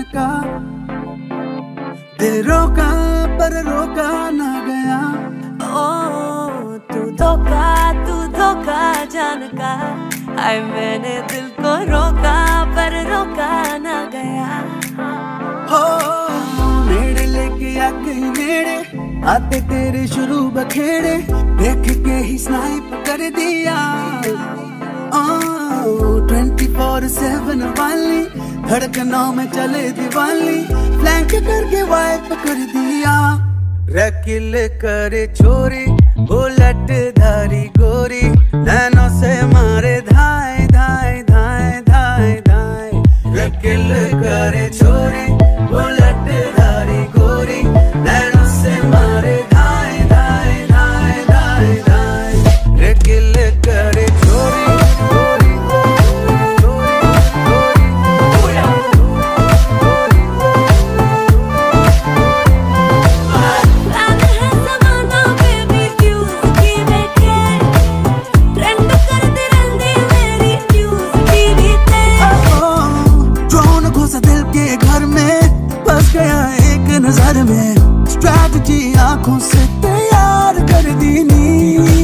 का, दिल रोका पर रोका ना गया। ओ तू धोखा जान का, हाय मैंने दिल को रोका पर रोका ना गया। हो नेड़े लेके आ गई नेड़े, आते तेरे शुरू बखेड़े, देख के ही स्नाइप कर दिया। 24/7 वाली धड़कनों में चले दिवाली, फ्लैंक करके वाइप कर दिया। रकिल करे छोरी बुलेट धारी गोरी, नैनों से मारे धाए धाए धाए धाए धाए। रकिल करे छोरी बुलेट धारी गोरी, नैनों से मारे धाए धाए धाए धाए धाए। रकिल करे छोरी नजर में, स्ट्रैटेजी आंखों से तैयार कर दी नी।